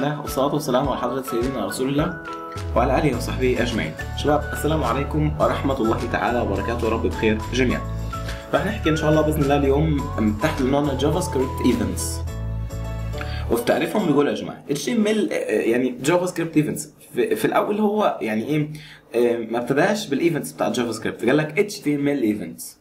الله والصلاة والسلام على حضرة سيدنا رسول الله وعلى آله وصحبه أجمعين. شباب السلام عليكم ورحمة الله تعالى وبركاته، رب بخير جميعا. رح نحكي إن شاء الله بإذن الله اليوم تحت عنوان جافا سكريبت ايفنتس. وفي تعريفهم بيقول يا جماعة HTML يعني جافا سكريبت ايفنتس في الأول هو يعني إيه ما ابتداش بالايفنتس بتاع جافا سكريبت، قال لك HTML ايفنتس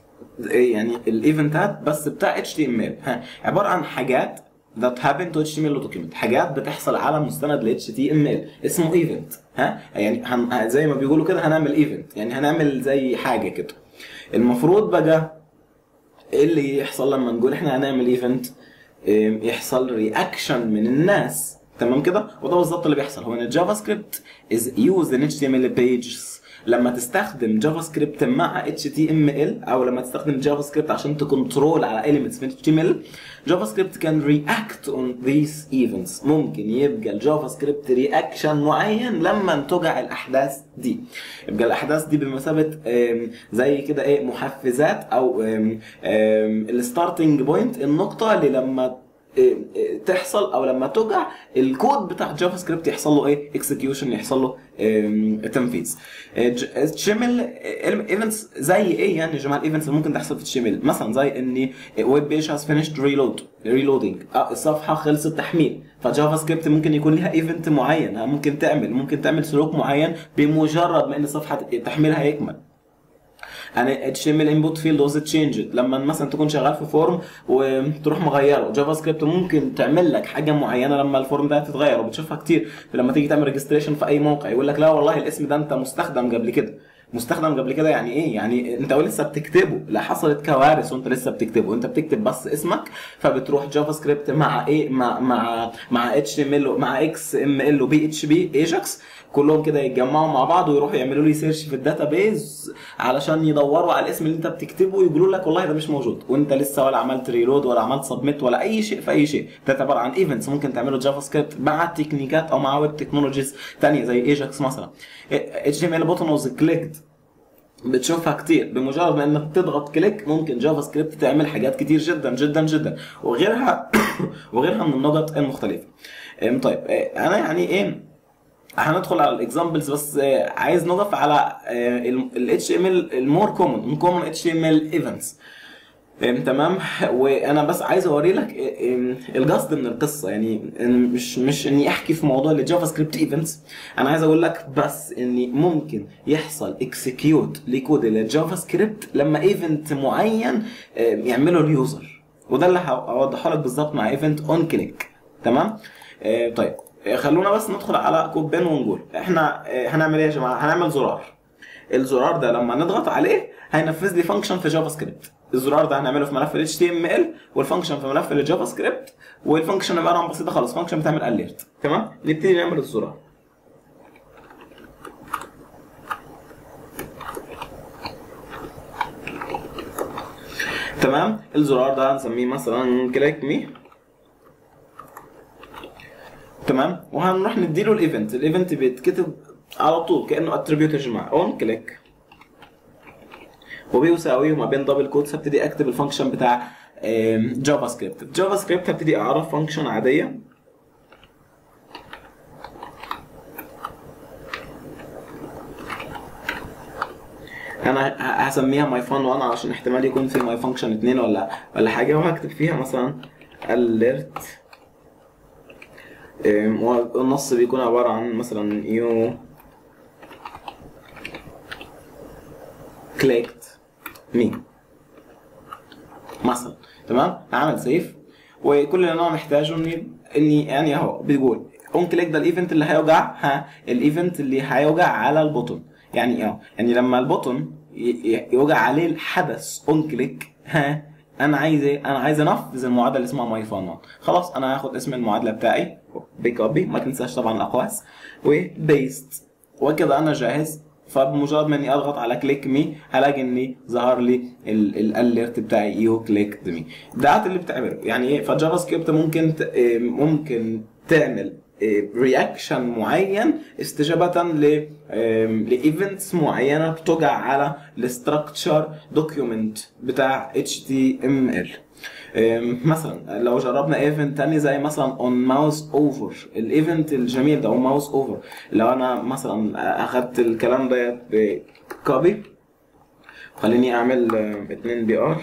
يعني الايفنتات بس بتاع HTML عبارة عن حاجات that happen to HTML document، حاجات بتحصل على مستند ل HTML اسمه ايفنت. يعني زي ما بيقولوا كده هنعمل ايفنت، يعني هنعمل زي حاجه كده. المفروض بقى ايه اللي يحصل لما نقول احنا هنعمل ايفنت؟ يحصل رياكشن من الناس، تمام كده؟ وده بالظبط اللي بيحصل. هو ان الجافا سكريبت is used in HTML pages. لما تستخدم جافا سكريبت مع HTML او لما تستخدم جافا سكريبت عشان تكنترول على elements من HTML، جافا سكريبت can react on these events. ممكن يبقى الجافا سكريبت رياكشن معين لما تقع الاحداث دي. يبقى الاحداث دي بمثابه زي كده ايه محفزات او الستارتنج بوينت، النقطه اللي لما تحصل او لما تقع الكود بتاع جافا سكريبت يحصل له ايه اكسكيوشن، يحصل له تنفيذ. HTML ايفنتس زي ايه يعني يا جماعه؟ الايفنتس اللي ممكن تحصل في HTML مثلا زي ان ويب بيج هاز فينيشد ريلودينج، الصفحه خلصت تحميل، فجافا سكريبت ممكن يكون لها ايفنت معين ممكن تعمل سلوك معين بمجرد ما ان الصفحه تحميلها يكمل. يعني HTML input field was changed، لما مثلا تكون شغال في فورم وتروح مغيره، جافا سكريبت ممكن تعمل لك حاجه معينه لما الفورم ده تتغير، وبتشوفها كتير لما تيجي تعمل ريجستريشن في اي موقع يقول لك لا والله الاسم ده انت مستخدم قبل كده. يعني ايه؟ يعني انت لسه بتكتبه، لا حصلت كوارث وانت لسه بتكتبه، انت بتكتب بس اسمك، فبتروح جافا سكريبت مع ايه مع HTML مع XML وبي اتش بي ايجاكس كلهم كده يتجمعوا مع بعض ويروحوا يعملوا لي سيرش في الداتابيز علشان يدوروا على الاسم اللي انت بتكتبه ويقولوا لك والله ده مش موجود، وانت لسه ولا عملت ريلود ولا عملت سبميت ولا اي شيء في اي شيء. ده عباره عن ايفنتس ممكن تعمله جافا سكريبت مع تكنيكات او مع ويب تكنولوجيز ثانيه زي ايجاكس مثلا. HTML بوتن واز كليكد، بتشوفها كتير، بمجرد ما انك تضغط كليك ممكن جافا سكريبت تعمل حاجات كتير جدا جدا جدا وغيرها من النقط المختلفه. طيب انا يعني ايه هندخل على الاكزامبلز، بس عايز نقف على ال HTML المور كومن HTML ايفنتس. تمام. وانا بس عايز اوري لك القصد من القصه، يعني مش اني احكي في موضوع الجافا سكريبت ايفنتس، انا عايز اقول لك بس اني ممكن يحصل اكسكيوت لكود الجافا سكريبت لما ايفنت معين يعمله اليوزر، وده اللي هوضحه لك بالظبط مع ايفنت اون كليك. تمام. طيب خلونا بس ندخل على كود بين ونقول احنا هنعمل ايه يا جماعه؟ هنعمل زرار. الزرار ده لما نضغط عليه هينفذ لي فانكشن في جافا سكريبت. الزرار ده هنعمله في ملف ال HTML والفانكشن في ملف الجافا سكريبت، والفانكشن عباره عن بسيطه خالص، فانكشن بتعمل اليرت. تمام. نبتدي نعمل الزرار. تمام. الزرار ده هنسميه مثلا كليك مي. تمام. وهنروح نديله الايفنت بيتكتب على طول كانه اتريبيوت يا جماعه اون كليك، وبيساوي وما بين دبل كوتس هبتدي اكتب الفانكشن بتاع جافا سكريبت. جافا سكريبت هبتدي اعرف فانكشن عاديه انا هسميها ماي فان 1 علشان احتمال يكون في ماي فانكشن 2 ولا حاجه، وهكتب فيها مثلا alert، والنص بيكون عباره عن مثلا you clicked me مثلا. تمام. هعمل سيف، وكل اللي انا محتاجه اني يعني اهو بيقول اون كليك ده الايفنت اللي هيوجع الايفنت اللي هيوجع على البوتون. يعني يعني لما البوتون يوجع عليه الحدث اون كليك انا عايز انفذ المعادله اللي اسمها ماي فان 1. خلاص انا هاخد اسم المعادله بتاعي بكوبي، ما تنساش طبعا الاقواس، وبيست، وكده انا جاهز. فبمجرد ما اني اضغط على كليك مي هلاقي اني ظهر لي الاليرت بتاعي يو كليك مي. ده اللي بتعمله يعني ايه. فجافا سكريبت ممكن تعمل رياكشن معين استجابة لايفنتس معينة بتقع على الستراكشر دوكيومنت بتاع HTML. مثلا لو جربنا ايفنت تاني زي مثلا on mouse over، الايفنت الجميل ده on mouse over، لو انا مثلا اخدت الكلام ده بكوبي، خليني اعمل 2 BR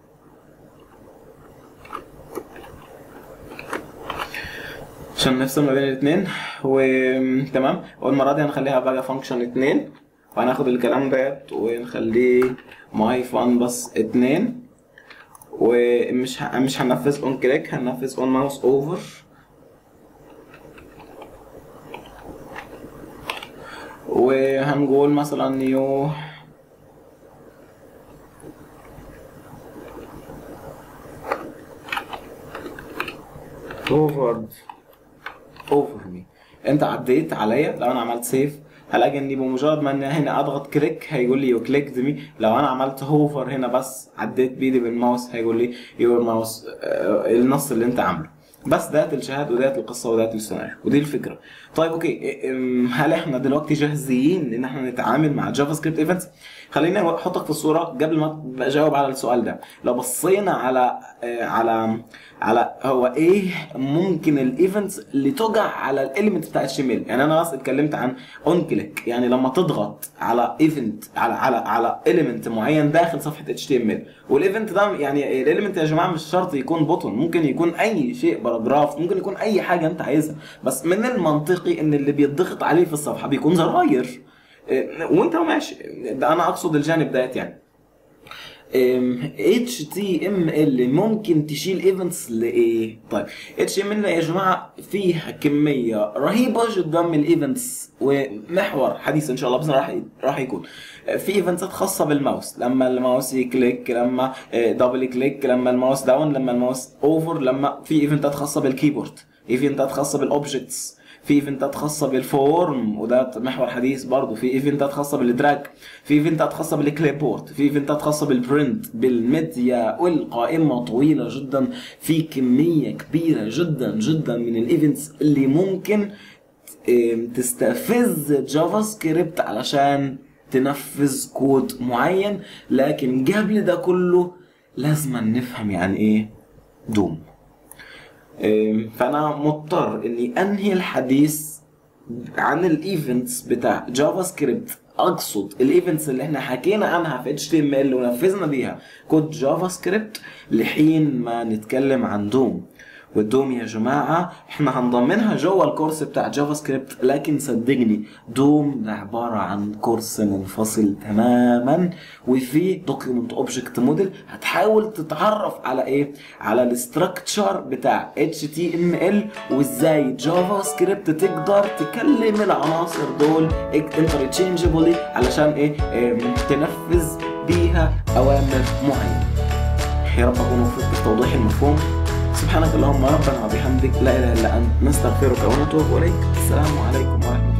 عشان نفصل ما بين الاثنين وتمام. والمره دي هنخليها بقى فانكشن 2، وهناخد الكلام ده ونخليه my fun بس 2، ومش هننفذ on click، هننفذ on mouse over. وهنقول مثلا new over me. انت عديت عليا، لو انا عملت سيف هلاقي اني بمجرد ما ان هنا اضغط كليك هيقول لي يو كليكد مي. لو انا عملت هوفر هنا بس عديت بايدي بالماوس هيقول لي يور ماوس النص اللي انت عامله. بس ده الشهاده وده القصه وده السيناريو ودي الفكره. طيب اوكي، هل احنا دلوقتي جاهزين ان احنا نتعامل مع جافا سكريبت ايفنتس؟ خليني احطك في الصوره قبل ما اجاوب على السؤال ده. لو بصينا على هو ايه ممكن الايفنتس اللي تقع على الاليمنت بتاع HTML. يعني انا بس اتكلمت عن اون كليك، يعني لما تضغط على ايفنت على اليمنت معين داخل صفحه HTML، والايفنت ده يعني الاليمنت يا جماعه مش شرط يكون بوتون، ممكن يكون اي شيء، باراجراف، ممكن يكون اي حاجه انت عايزها، بس من المنطقي ان اللي بيتضغط عليه في الصفحه بيكون زراير وانت ماشي. ده انا اقصد الجانب ده. يعني HTML ممكن تشيل ايفنتس لايه؟ طيب HTML يا جماعه فيها كميه رهيبه جدا من الايفنتس، ومحور حديث ان شاء الله بس راح يكون في ايفنتات خاصه بالماوس، لما الماوس يكليك، لما دبل كليك، لما الماوس داون، لما الماوس اوفر، لما في ايفنتات خاصه بالكيبورد، ايفنتات خاصه بالاوبجكتس، في ايفنتات خاصه بالفورم وده محور حديث برضه، في ايفنتات خاصه بالدراج، في ايفنتات خاصه بالكليب بورد، في ايفنتات خاصه بالبرنت، بالميديا، والقائمه طويله جدا. في كميه كبيره جدا جدا من الايفنتس اللي ممكن تستفز جافا سكريبت علشان تنفذ كود معين. لكن قبل ده كله لازم نفهم يعني ايه دوم. فانا مضطر اني انهي الحديث عن الايفنتس بتاع جافا سكريبت. اقصد الايفنتس اللي احنا حكينا عنها في HTML ونفذنا بيها كود جافا سكريبت لحين ما نتكلم عن دوم. والدوم يا جماعه احنا هنضمنها جوه الكورس بتاع جافا سكريبت، لكن صدقني دوم ده عباره عن كورس منفصل تماما، وفي دوكيومنت اوبجكت موديل هتحاول تتعرف على ايه، على الاستراكشر بتاع HTML وازاي جافا سكريبت تقدر تكلم العناصر دول انترتشينجبلي علشان ايه تنفذ بيها اوامر معينه. يا رب اكون وفقت في توضيح المفهوم. سبحانك اللهم ربنا وبحمدك لا اله الا انت نستغفرك ونتوب اليك. السلام عليكم ورحمه الله.